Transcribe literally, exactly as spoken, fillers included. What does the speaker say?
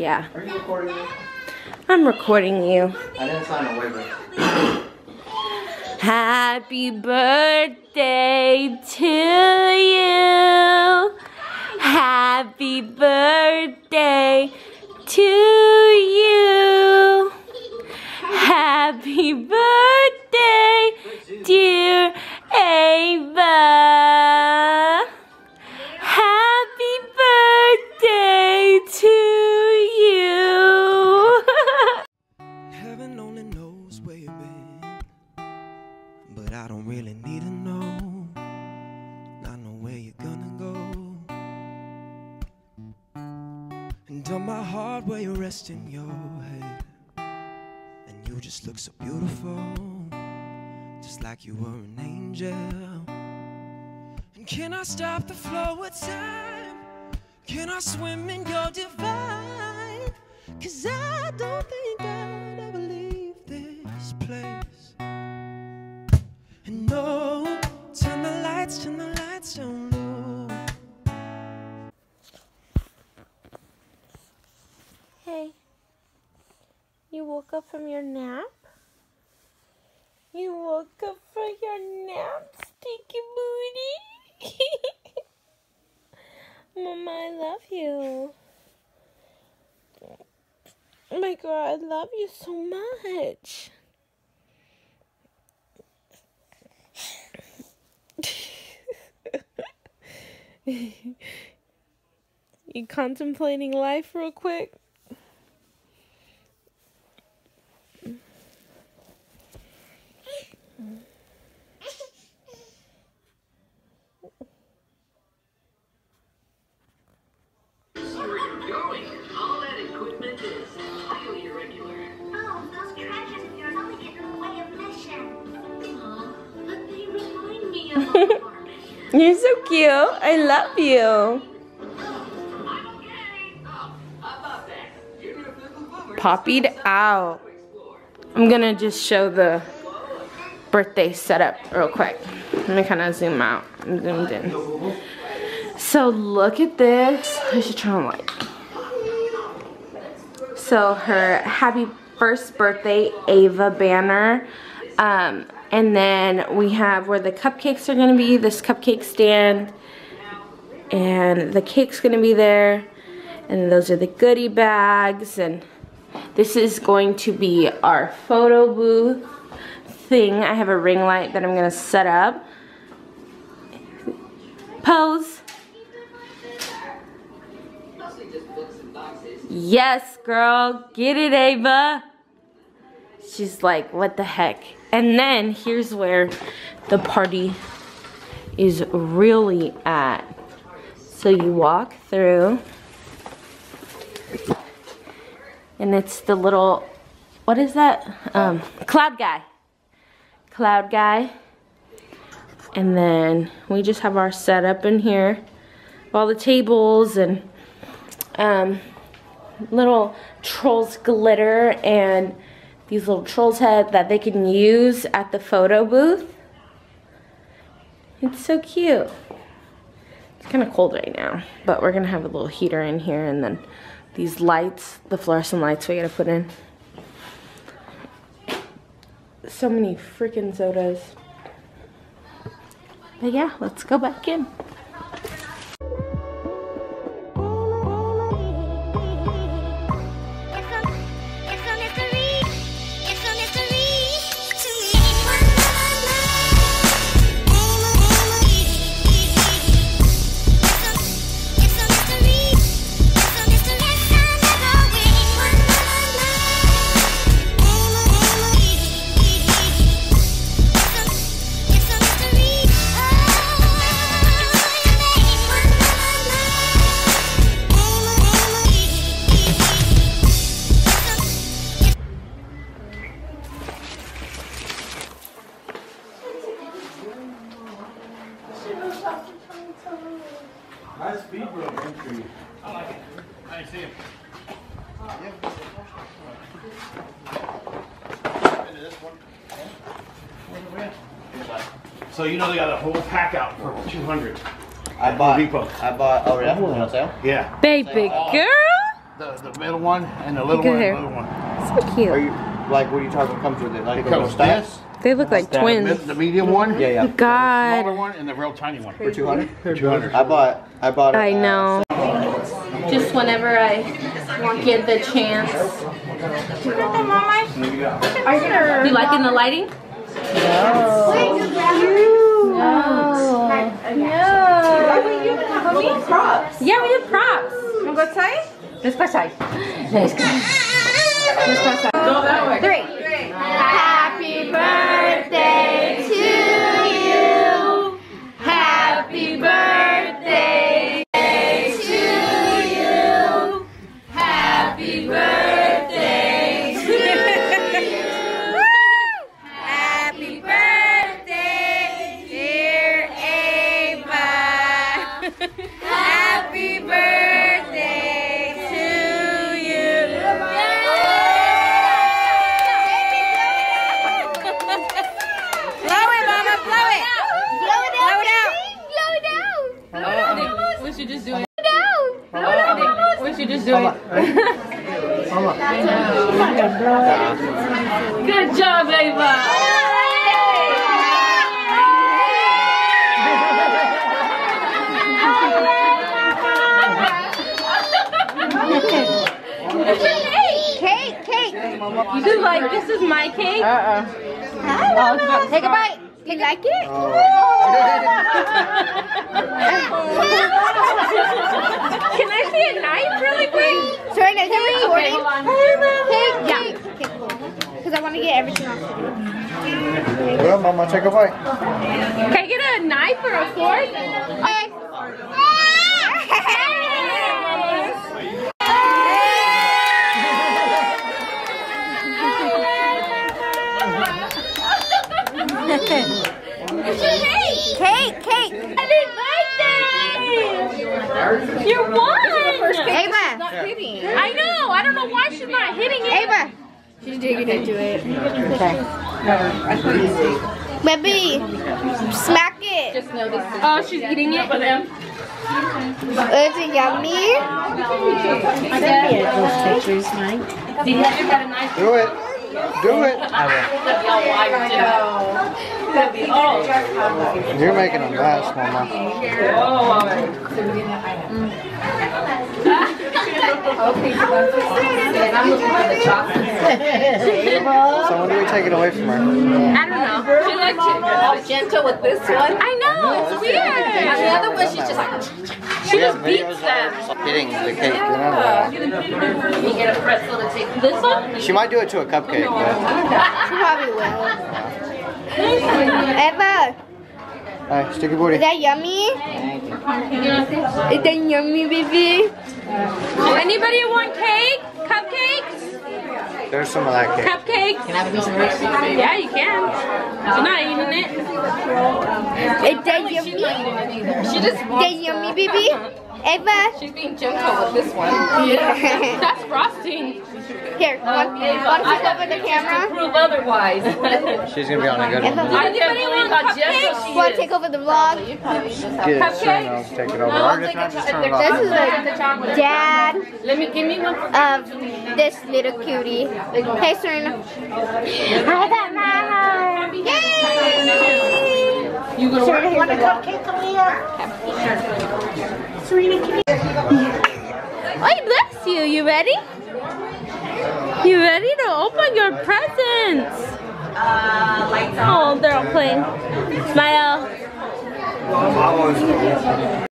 yeah. Are you recording me? I'm recording you. I didn't sign a waiver. Happy birthday to you. Happy birthday to you. Happy birthday, dear Ava. Happy birthday to you. Heaven only knows where you've been, but I don't really need to know. I know where you're gonna go. And on my heart where you're resting your head, and you just look so beautiful, just like you were an angel. And can I stop the flow of time? Can I swim in your divine? Cause I don't think I'd ever leave this place. And no, turn the lights, turn the lights down low. Hey, you woke up from your nap? You woke up from your nap, stinky booty? Mama, I love you. Oh my God, I love you so much. You contemplating life real quick? All that equipment is highly irregular. Oh, those treasures of yours only get in the way of missions. Aw, but they remind me of all of our missions. You're so cute. I love you. I'm okay. Oh, how about that? Junior Fickle Boomer Poppied out. I'm gonna just show the birthday setup real quick. Let me kind of zoom out. I'm zoomed in. So look at this. I should turn on the light. So her happy first birthday Ava banner. Um, and then we have where the cupcakes are gonna be, this cupcake stand. And the cake's gonna be there. And those are the goodie bags. And this is going to be our photo booth thing. I have a ring light that I'm gonna set up. Pose. Yes, girl. Get it, Ava. She's like, what the heck? And then here's where the party is really at. So you walk through. And it's the little, what is that? Um, cloud guy. Cloud guy. And then we just have our setup in here. All the tables and um, little trolls glitter and these little trolls head that they can use at the photo booth. It's so cute. It's kind of cold right now, but we're gonna have a little heater in here, and then these lights, the fluorescent lights we gotta put in. So many freaking sodas. But yeah, let's go back in. Nice speed road entry. I like it. I see him. Into this one. So you know they got a whole pack out for two hundred. I bought. Depot. I bought. Oh, yeah. On sale. Yeah. Baby girl. the, the middle one and the little Good one and hair. the little one. So Are cute. you like what are you talking comes with it? Like It a little comes stack? this, They look like the, twins. mid- the medium one, Yeah, yeah. smaller God. one, and the real tiny one. For two hundred? two hundred. I bought. I bought. I it, uh, know. Just whenever I get the chance. You liking the lighting? No. Yeah, we did props. Wanna go outside? Let's go outside. Let's go. Let's go outside. Go that way. Three. Happy birthday to you. Happy birthday to you. Happy birthday to you. Happy birthday, dear Ava. Happy birthday to you. Blow it, Mama, blow it. Blow it out. Blow it out. Blow it out. We should just do it. Blow it out. Blow it out. We should just do it. Good job, Ava. Cake, cake. You do like, this is my cake? Uh-uh. Take a bite. You like it? Can I see a knife really quick? Sorry, is it recording? Cake, Yeah. cake. Because I want to get everything off. Well, Mama, take a bite. Can I get a knife or a fork? Okay. Cake, cake. Happy birthday! You won! Ava. I know. I don't know why she's not hitting it. Ava. She's digging into it. Baby, smack it. Just know this. Oh, she's eating it. Is it yummy? Do it. Do it. You're making a mess, Mama. So when do we take it away from her? I don't know. She likes it. Gentle with this one. I know. It's weird. And the other one, she's just like, She just beats them. Hitting the cake. You know? you get a pretzel to take. This one? She might do it to a cupcake, but. She probably will. Eva, Alright, sticky booty. is that yummy? Is that yummy, baby? Anybody want cake? Cupcakes? There's some of that cake. Cupcakes? Can I have a piece of rice? Yeah, you can. She's not eating it. Is that yummy? She just Is that yummy, baby? Eva. she's being gentle with this one. That's frosting. Here, want, want to take over the camera? Prove otherwise. She's gonna be on a good one. I can't believe how gentle she Want to is. take over the vlog? Get it, Serena, I'll take it over. I'll Every take time a just cho- turn it This off. is the dad Let me give me one. of this little cutie. Hey, Serena. Hi, that mama. Yay! You gonna Serena, want a cupcake? Come here. Oh, bless you. You ready? You ready to open your presents? Oh, they're all playing. Smile.